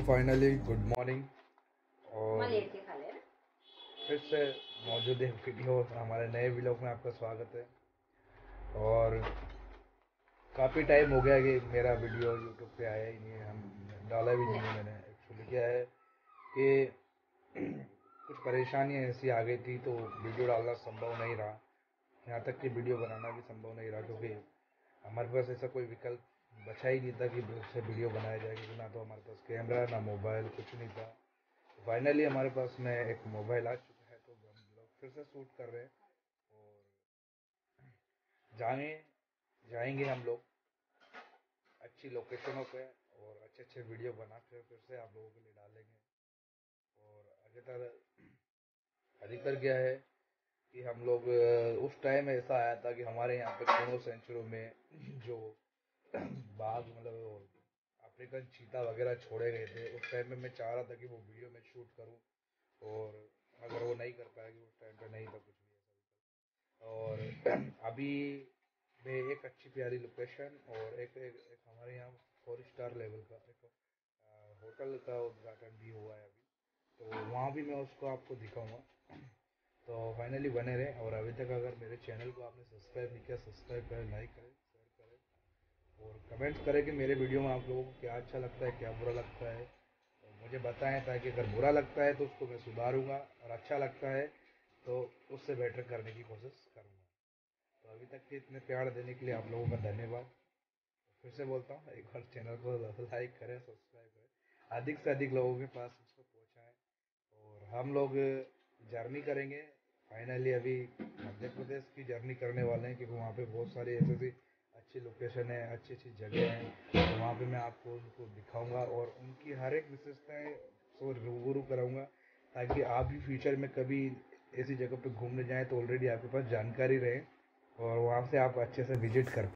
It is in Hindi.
Finally good morning. और फिर से मौजूद है वीडियो, हमारे नए व्लॉग में आपका स्वागत है। और काफ़ी टाइम हो गया कि मेरा वीडियो यूट्यूब पे आया ही नहीं है, हम डाला भी नहीं है। मैंने एक्चुअली क्या है कि कुछ परेशानियाँ ऐसी आ गई थी तो वीडियो डालना संभव नहीं रहा, यहाँ तक कि वीडियो बनाना भी संभव नहीं रहा, क्योंकि हमारे पास ऐसा कोई विकल्प बचा ही नहीं था कि उससे वीडियो बनाया जाए, क्योंकि ना तो हमारे पास कैमरा ना मोबाइल कुछ नहीं था। फाइनली हमारे पास में एक मोबाइल आ चुका है, तो हम लोग फिर से शूट कर रहे हैं और जाएंगे जाएंगे हम लोग अच्छी लोकेशनों पे और अच्छे अच्छे वीडियो बना फिर से आप लोगों के लिए डालेंगे। और अधिकतर क्या है कि हम लोग उस टाइम ऐसा आया था कि हमारे यहाँ पे कोनो सेंचुरी में जो बाघ मतलब अफ्रीकन चीता वगैरह छोड़े गए थे, उस टाइम में मैं चाह रहा था कि वो वीडियो में शूट करूं, और अगर वो नहीं कर पाएगी, उस टाइम पे नहीं था कुछ भी ऐसा। और अभी मैं एक अच्छी प्यारी लोकेशन और एक हमारे यहाँ 4 स्टार लेवल का एक होटल का उद्घाटन भी हुआ है अभी, तो वहाँ भी मैं उसको आपको दिखाऊंगा। तो फाइनली बने रहे, और अभी तक अगर मेरे चैनल को आपने सब्सक्राइब नहीं किया, सब्सक्राइब करें, लाइक करें, शेयर करें और कमेंट्स करें कि मेरे वीडियो में आप लोगों को क्या अच्छा लगता है, क्या बुरा लगता है, और मुझे बताएं, ताकि अगर बुरा लगता है तो उसको मैं सुधारूंगा, और अच्छा लगता है तो उससे बेटर करने की कोशिश करूंगा। तो अभी तक के इतने प्यार देने के लिए आप लोगों का धन्यवाद। फिर से बोलता हूँ, एक बार चैनल को लाइक करें, सब्सक्राइब करें, अधिक से अधिक लोगों के पास इसको पहुँचाएँ। और हम लोग जर्नी करेंगे फाइनली, अभी मध्य प्रदेश की जर्नी करने वाले हैं, क्योंकि वहाँ पे बहुत सारी ऐसी ऐसी अच्छी लोकेशन है, अच्छी अच्छी जगह हैं, तो वहाँ पे मैं आपको उनको दिखाऊंगा और उनकी हर एक विशेषताएं को रूबरू कराऊंगा, ताकि आप भी फ्यूचर में कभी ऐसी जगह पे घूमने जाएं तो ऑलरेडी आपके पास जानकारी रहे और वहाँ से आप अच्छे से विजिट कर